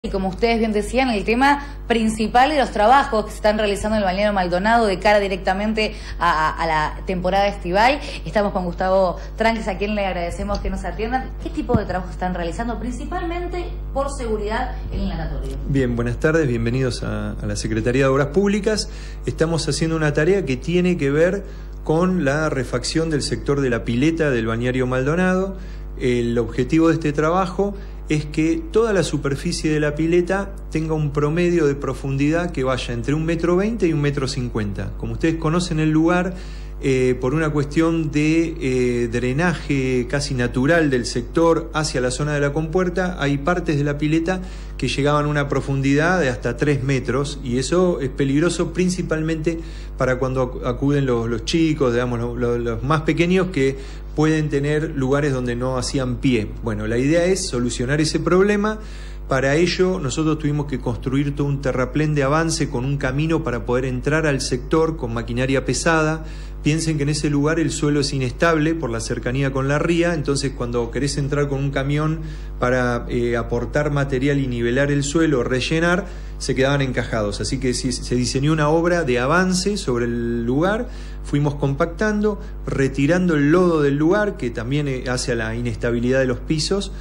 Y como ustedes bien decían, el tema principal de los trabajos que se están realizando en el balneario Maldonado de cara directamente a la temporada estival. Estamos con Gustavo Tranques, a quien le agradecemos que nos atiendan. ¿Qué tipo de trabajos están realizando? Principalmente por seguridad en el natatorio. Bien, buenas tardes, bienvenidos a la Secretaría de Obras Públicas. Estamos haciendo una tarea que tiene que ver con la refacción del sector de la pileta del balneario Maldonado. El objetivo de este trabajo es que toda la superficie de la pileta tenga un promedio de profundidad que vaya entre 1,20 m y 1,50 m. Como ustedes conocen el lugar, por una cuestión de drenaje casi natural del sector hacia la zona de la compuerta, hay partes de la pileta que llegaban a una profundidad de hasta 3 metros, y eso es peligroso principalmente para cuando acuden los chicos, digamos, los más pequeños, que pueden tener lugares donde no hacían pie. Bueno, la idea es solucionar ese problema. Para ello nosotros tuvimos que construir todo un terraplén de avance con un camino para poder entrar al sector con maquinaria pesada. Piensen que en ese lugar el suelo es inestable por la cercanía con la ría, entonces cuando querés entrar con un camión para aportar material y nivelar el suelo, rellenar, se quedaban encajados. Así que se diseñó una obra de avance sobre el lugar, fuimos compactando, retirando el lodo del lugar, que también hace a la inestabilidad de los pisos,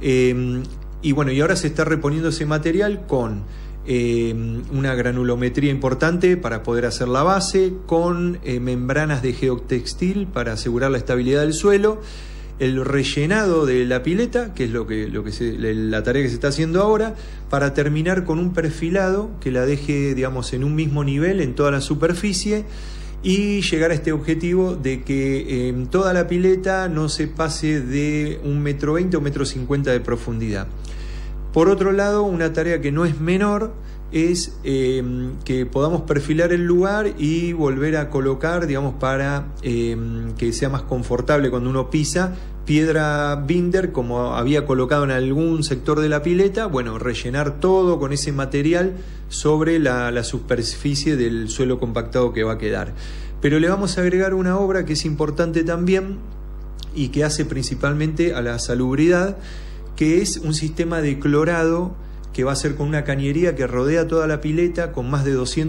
y bueno, y ahora se está reponiendo ese material con una granulometría importante para poder hacer la base, con membranas de geotextil para asegurar la estabilidad del suelo, el rellenado de la pileta, que es la tarea que se está haciendo ahora, para terminar con un perfilado que la deje, digamos, en un mismo nivel en toda la superficie, y llegar a este objetivo de que toda la pileta no se pase de 1,20 m o 1,50 m de profundidad. Por otro lado, una tarea que no es menor es que podamos perfilar el lugar y volver a colocar, digamos, para que sea más confortable cuando uno pisa, piedra binder, como había colocado en algún sector de la pileta. Bueno, rellenar todo con ese material sobre la superficie del suelo compactado que va a quedar. Pero le vamos a agregar una obra que es importante también y que hace principalmente a la salubridad, que es un sistema de clorado que va a ser con una cañería que rodea toda la pileta con más de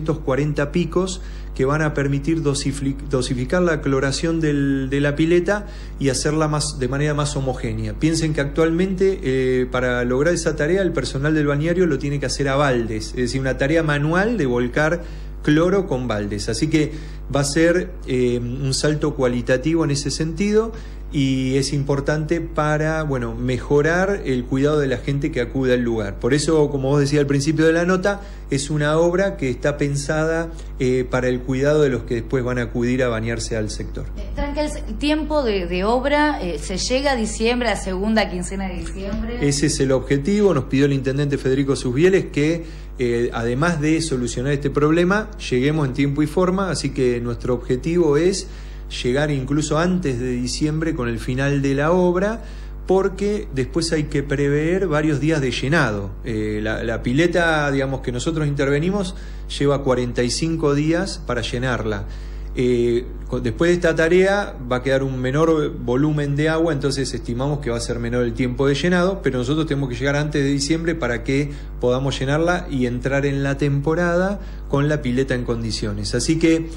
240 picos que van a permitir dosificar la cloración de la pileta y hacerla de manera más homogénea. Piensen que actualmente para lograr esa tarea el personal del balneario lo tiene que hacer a baldes, es decir, una tarea manual de volcar cloro con baldes. Así que va a ser un salto cualitativo en ese sentido, y es importante para, bueno, mejorar el cuidado de la gente que acude al lugar. Por eso, como vos decías al principio de la nota, es una obra que está pensada para el cuidado de los que después van a acudir a bañarse al sector. Tranques, tiempo de obra, ¿se llega a diciembre, a la segunda quincena de diciembre? Ese es el objetivo. Nos pidió el intendente Federico Susbieles que además de solucionar este problema, lleguemos en tiempo y forma, así que nuestro objetivo es llegar incluso antes de diciembre con el final de la obra, porque después hay que prever varios días de llenado. La pileta, digamos, que nosotros intervenimos, lleva 45 días para llenarla. Después de esta tarea va a quedar un menor volumen de agua, entonces estimamos que va a ser menor el tiempo de llenado, pero nosotros tenemos que llegar antes de diciembre para que podamos llenarla y entrar en la temporada con la pileta en condiciones. Así que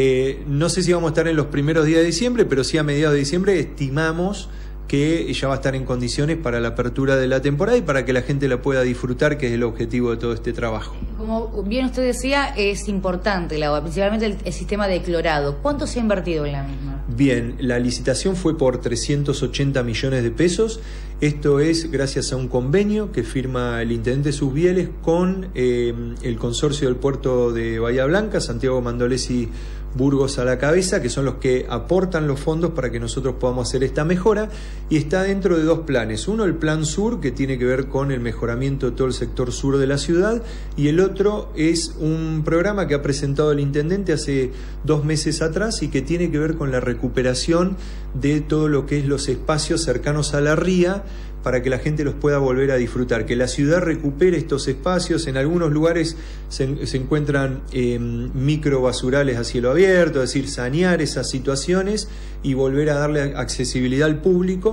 no sé si vamos a estar en los primeros días de diciembre, pero sí a mediados de diciembre estimamos que ya va a estar en condiciones para la apertura de la temporada y para que la gente la pueda disfrutar, que es el objetivo de todo este trabajo. Como bien usted decía, es importante el agua, principalmente el sistema de clorado. ¿Cuánto se ha invertido en la misma? Bien, la licitación fue por 380 millones de pesos. Esto es gracias a un convenio que firma el intendente Susbieles con el consorcio del puerto de Bahía Blanca, Santiago Mandolesi Burgos a la cabeza, que son los que aportan los fondos para que nosotros podamos hacer esta mejora, y está dentro de dos planes. Uno, el plan sur, que tiene que ver con el mejoramiento de todo el sector sur de la ciudad, y el otro es un programa que ha presentado el intendente hace 2 meses atrás y que tiene que ver con la recuperación de todo lo que es los espacios cercanos a la ría, para que la gente los pueda volver a disfrutar, que la ciudad recupere estos espacios. En algunos lugares se encuentran microbasurales a cielo abierto, es decir, sanear esas situaciones y volver a darle accesibilidad al público,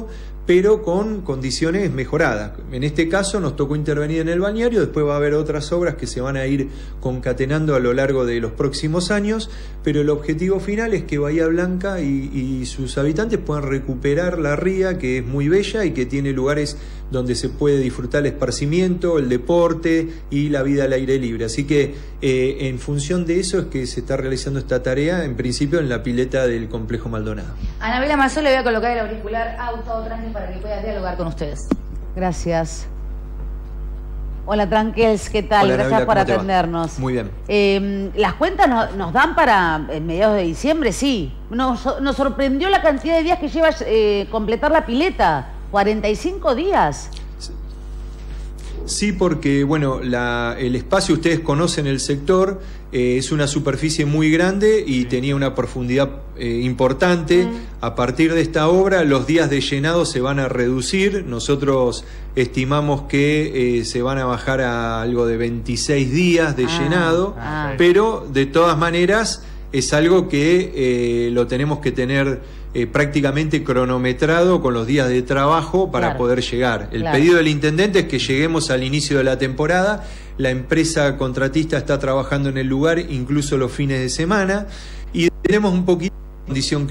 pero con condiciones mejoradas. En este caso nos tocó intervenir en el balneario, después va a haber otras obras que se van a ir concatenando a lo largo de los próximos años, pero el objetivo final es que Bahía Blanca y sus habitantes puedan recuperar la ría, que es muy bella y que tiene lugares donde se puede disfrutar el esparcimiento, el deporte y la vida al aire libre. Así que en función de eso es que se está realizando esta tarea, en principio en la pileta del Complejo Maldonado. Anabela Mazol, le voy a colocar el auricular a Gustavo Tranquels para que pueda dialogar con ustedes. Gracias. Hola Tranquels, ¿qué tal? Hola, Gracias Anabela, por ¿cómo te va? atendernos. Muy bien. ¿Las cuentas nos dan para mediados de diciembre? Sí. Nos sorprendió la cantidad de días que lleva completar la pileta. 45 días. Sí, porque bueno, el espacio, ustedes conocen el sector, es una superficie muy grande y tenía una profundidad importante. A partir de esta obra, los días de llenado se van a reducir. Nosotros estimamos que se van a bajar a algo de 26 días de llenado, pero de todas maneras es algo que lo tenemos que tener prácticamente cronometrado con los días de trabajo para poder llegar. El pedido del intendente es que lleguemos al inicio de la temporada. La empresa contratista está trabajando en el lugar incluso los fines de semana y tenemos un poquito de condición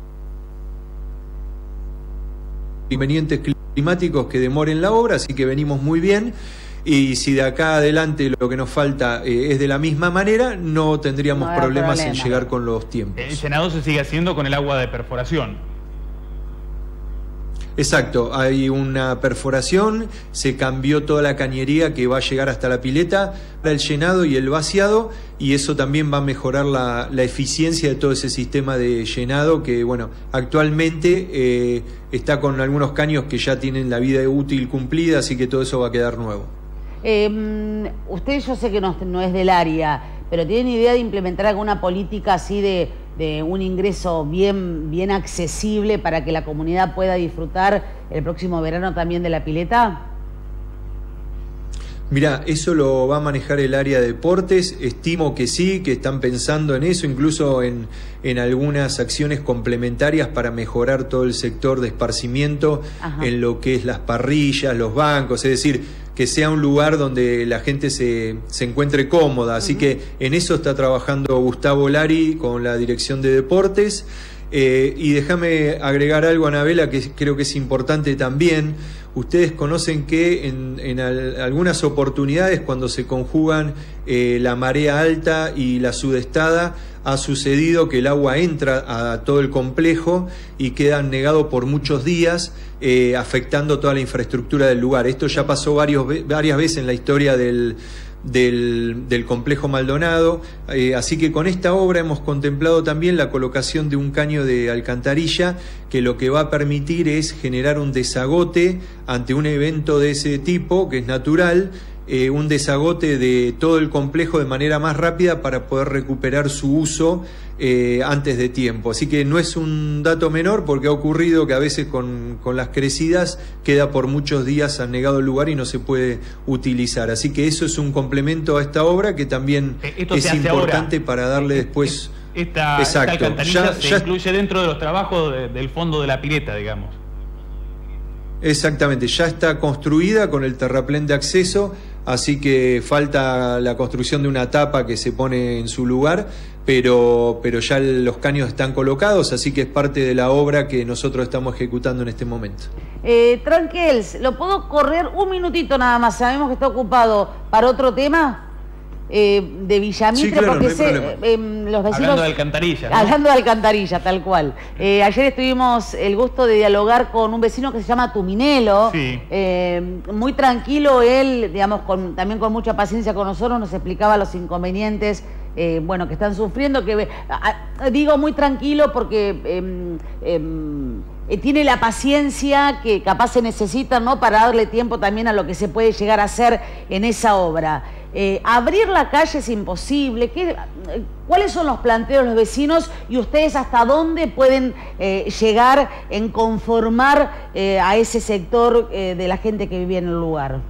inconvenientes climáticos que demoren la obra, así que venimos muy bien. Y si de acá adelante lo que nos falta es de la misma manera, no tendríamos problemas en llegar con los tiempos. El llenado se sigue haciendo con el agua de perforación. Exacto, hay una perforación, se cambió toda la cañería que va a llegar hasta la pileta para el llenado y el vaciado, y eso también va a mejorar la eficiencia de todo ese sistema de llenado que, bueno, actualmente está con algunos caños que ya tienen la vida útil cumplida, así que todo eso va a quedar nuevo. Usted, yo sé que no es del área, pero ¿tienen idea de implementar alguna política así de un ingreso bien accesible para que la comunidad pueda disfrutar el próximo verano también de la pileta? Mirá, eso lo va a manejar el área de deportes, estimo que sí, que están pensando en eso, incluso en algunas acciones complementarias para mejorar todo el sector de esparcimiento, en lo que es las parrillas, los bancos, es decir, que sea un lugar donde la gente se encuentre cómoda. Así que en eso está trabajando Gustavo Lari con la Dirección de Deportes. Y déjame agregar algo, Anabela, que creo que es importante también. Ustedes conocen que en algunas oportunidades, cuando se conjugan la marea alta y la sudestada, ha sucedido que el agua entra a todo el complejo y queda anegado por muchos días, afectando toda la infraestructura del lugar. Esto ya pasó varias veces en la historia del complejo Maldonado, así que con esta obra hemos contemplado también la colocación de un caño de alcantarilla que lo que va a permitir es generar un desagote ante un evento de ese tipo, que es natural, un desagote de todo el complejo de manera más rápida para poder recuperar su uso antes de tiempo. Así que no es un dato menor, porque ha ocurrido que a veces con las crecidas queda por muchos días anegado el lugar y no se puede utilizar. Así que eso es un complemento a esta obra que también es importante ahora, para darle después... Esta alcantarilla se incluye dentro de los trabajos del fondo de la pileta, digamos. Exactamente, ya está construida con el terraplén de acceso, así que falta la construcción de una tapa que se pone en su lugar, pero ya los caños están colocados, así que es parte de la obra que nosotros estamos ejecutando en este momento. Tranquels, ¿lo puedo correr un minutito nada más? Sabemos que está ocupado para otro tema de Villamitre, sí, claro, porque no los vecinos... Hablando de alcantarilla, ¿no? Hablando de alcantarilla, tal cual. Ayer tuvimos el gusto de dialogar con un vecino que se llama Tuminelo. Sí. Muy tranquilo él, digamos, también con mucha paciencia con nosotros, nos explicaba los inconvenientes que están sufriendo, que digo muy tranquilo porque tiene la paciencia que capaz se necesita, ¿no?, para darle tiempo también a lo que se puede llegar a hacer en esa obra. Abrir la calle es imposible. ¿Cuáles son los planteos de los vecinos y ustedes hasta dónde pueden llegar en conformar a ese sector de la gente que vivía en el lugar?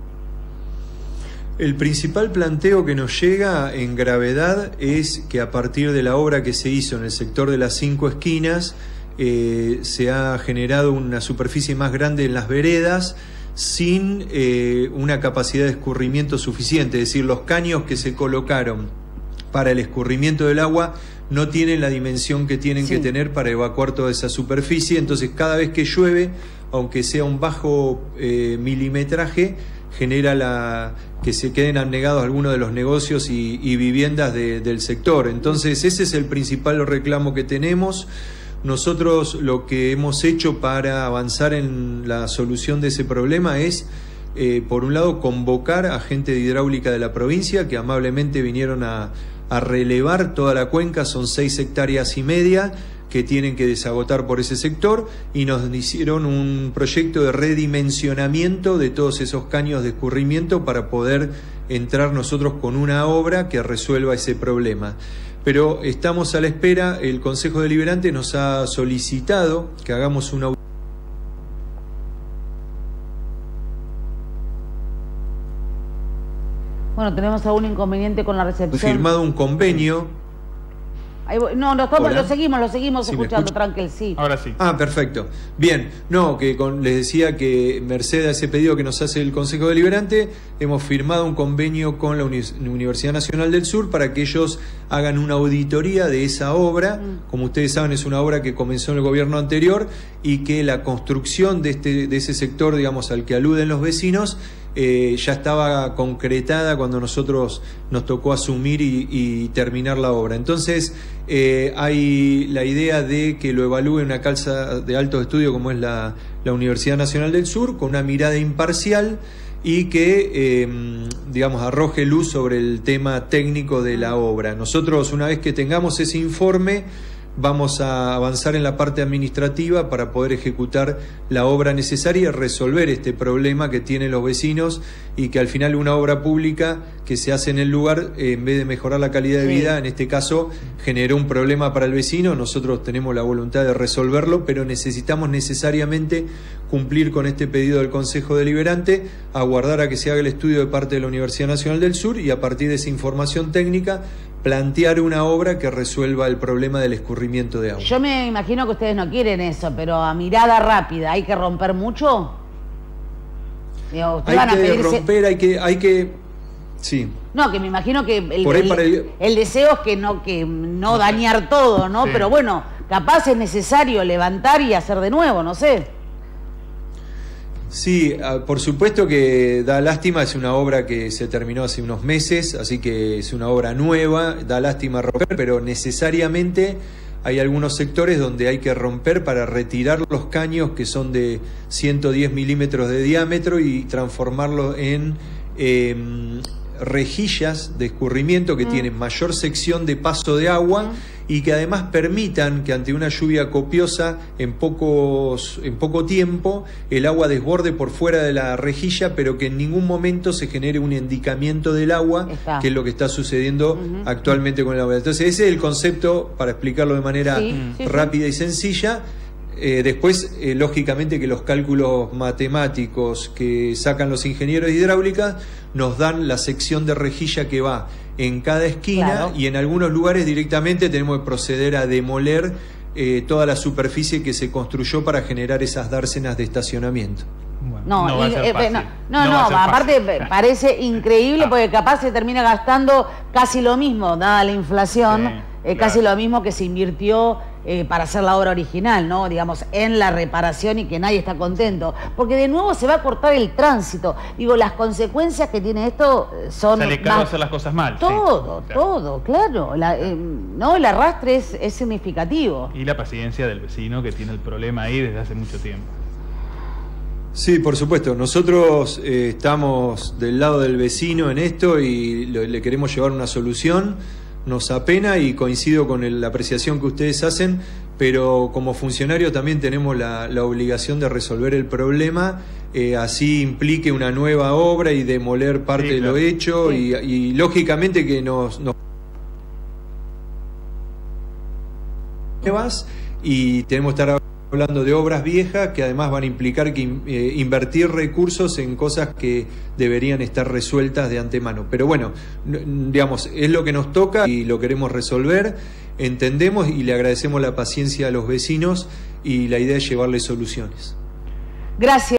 El principal planteo que nos llega en gravedad es que a partir de la obra que se hizo en el sector de las 5 esquinas, se ha generado una superficie más grande en las veredas sin una capacidad de escurrimiento suficiente, es decir, los caños que se colocaron para el escurrimiento del agua no tienen la dimensión que tienen que tener para evacuar toda esa superficie. Entonces cada vez que llueve, aunque sea un bajo milimetraje, genera que se queden anegados algunos de los negocios y viviendas del sector. Entonces ese es el principal reclamo que tenemos. Nosotros lo que hemos hecho para avanzar en la solución de ese problema es, por un lado, convocar a gente de hidráulica de la provincia que amablemente vinieron a relevar toda la cuenca. Son 6,5 hectáreas que tienen que desagotar por ese sector, y nos hicieron un proyecto de redimensionamiento de todos esos caños de escurrimiento para poder entrar nosotros con una obra que resuelva ese problema. Pero estamos a la espera. El Consejo Deliberante nos ha solicitado que hagamos una... Bueno, tenemos algún inconveniente con la recepción. Firmado un convenio. No, lo seguimos ¿Sí escuchando, tranquil, sí. Ahora sí. Ah, perfecto. Bien, les decía que merced a ese pedido que nos hace el Consejo Deliberante, hemos firmado un convenio con la Universidad Nacional del Sur para que ellos hagan una auditoría de esa obra. Como ustedes saben, es una obra que comenzó en el gobierno anterior y que la construcción de ese sector, digamos, al que aluden los vecinos, ya estaba concretada cuando nosotros nos tocó asumir y terminar la obra. Entonces hay la idea de que lo evalúe una casa de alto estudio como es la Universidad Nacional del Sur, con una mirada imparcial, y que digamos, arroje luz sobre el tema técnico de la obra. Nosotros, una vez que tengamos ese informe, vamos a avanzar en la parte administrativa para poder ejecutar la obra necesaria y resolver este problema que tienen los vecinos, y que al final una obra pública que se hace en el lugar, en vez de mejorar la calidad de vida, en este caso generó un problema para el vecino. Nosotros tenemos la voluntad de resolverlo, pero necesitamos necesariamente cumplir con este pedido del Consejo Deliberante, aguardar a que se haga el estudio de parte de la Universidad Nacional del Sur y a partir de esa información técnica plantear una obra que resuelva el problema del escurrimiento de agua. Yo me imagino que ustedes no quieren eso, pero a mirada rápida, ¿hay que romper mucho? Digo, hay que sí. No, que me imagino que el deseo es que no dañar todo, ¿no? Sí. Pero bueno, capaz es necesario levantar y hacer de nuevo, no sé. Sí, por supuesto que da lástima, es una obra que se terminó hace unos meses, así que es una obra nueva, da lástima romper, pero necesariamente hay algunos sectores donde hay que romper para retirar los caños que son de 110 milímetros de diámetro y transformarlos en rejillas de escurrimiento que tienen mayor sección de paso de agua y que además permitan que ante una lluvia copiosa en poco tiempo el agua desborde por fuera de la rejilla, pero que en ningún momento se genere un endicamiento del agua, que es lo que está sucediendo actualmente con el agua. Entonces ese es el concepto, para explicarlo de manera rápida y sencilla. Después, lógicamente que los cálculos matemáticos que sacan los ingenieros de hidráulica nos dan la sección de rejilla que va en cada esquina, y en algunos lugares directamente tenemos que proceder a demoler toda la superficie que se construyó para generar esas dársenas de estacionamiento. Bueno, aparte parece increíble porque capaz se termina gastando casi lo mismo, dada la inflación, casi lo mismo que se invirtió para hacer la obra original, ¿no? Digamos, en la reparación, y que nadie está contento. Porque de nuevo se va a cortar el tránsito. Digo, las consecuencias que tiene esto son... Sale caro hacer las cosas mal. Todo, claro. El arrastre es significativo. Y la paciencia del vecino que tiene el problema ahí desde hace mucho tiempo. Sí, por supuesto. Nosotros estamos del lado del vecino en esto y le queremos llevar una solución. Nos apena y coincido con la apreciación que ustedes hacen, pero como funcionarios también tenemos la obligación de resolver el problema, así implique una nueva obra y demoler parte de lo hecho, y lógicamente que nos y tenemos que estar hablando de obras viejas que además van a implicar que invertir recursos en cosas que deberían estar resueltas de antemano. Pero bueno, digamos, es lo que nos toca y lo queremos resolver, entendemos y le agradecemos la paciencia a los vecinos y la idea es llevarles soluciones. Gracias.